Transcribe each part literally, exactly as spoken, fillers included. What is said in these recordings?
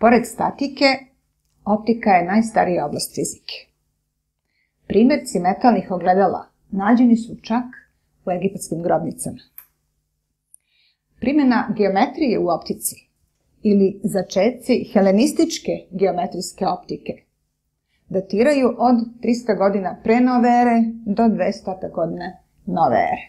Pored statike, optika je najstarija oblast fizike. Primjerci metalnih ogledala nađeni su čak u egipatskim grobnicama. Primjena geometrije u optici ili začeci helenističke geometrijske optike datiraju od trista godina pre nove ere do dvesta godine nove ere.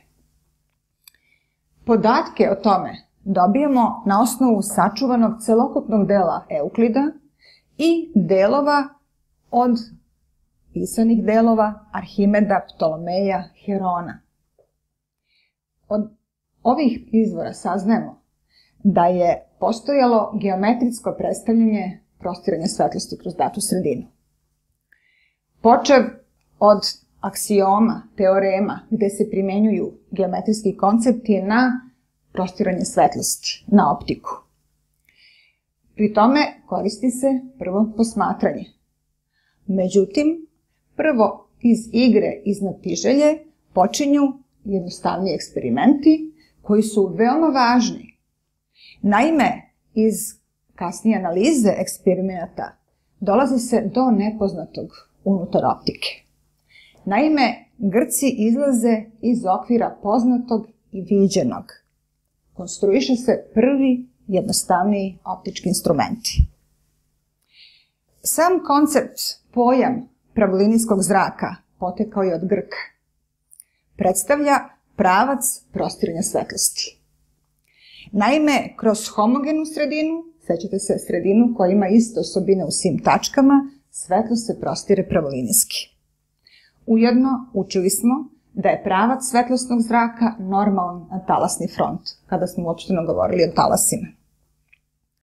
Podatke o tome dobijamo na osnovu sačuvanog celokupnog dela Euklida i delova od pisanih delova Arhimeda, Ptolomeja, Herona. Od ovih izvora saznajemo da je postojalo geometrijsko predstavljanje prostiranja svetlosti kroz datu sredinu. Počev od aksioma, teorema, gde se primenjuju geometrijski koncepti na prostiranje svetlosti, na optiku. Pri tome koristi se prvo posmatranje. Međutim, prvo iz igre iznad tiželje počinju jednostavni eksperimenti koji su veoma važni. Naime, iz kasnije analize eksperimenata dolazi se do nepoznatog unutar optike. Naime, Grci izlaze iz okvira poznatog i viđenog. Konstruiše se prvi jednostavniji optički instrumenti. Sam koncept, pojam pravolinijskog zraka potekao je od Grka. Predstavlja pravac prostiranja svetlosti. Naime, kroz homogenu sredinu, sećate se sredinu koja ima iste osobine u svim tačkama, svetlost se prostire pravolinijski. Ujedno, učili smo da je pravac svetlosnog zraka normalan na talasni front, kada smo uopšteno govorili o talasima.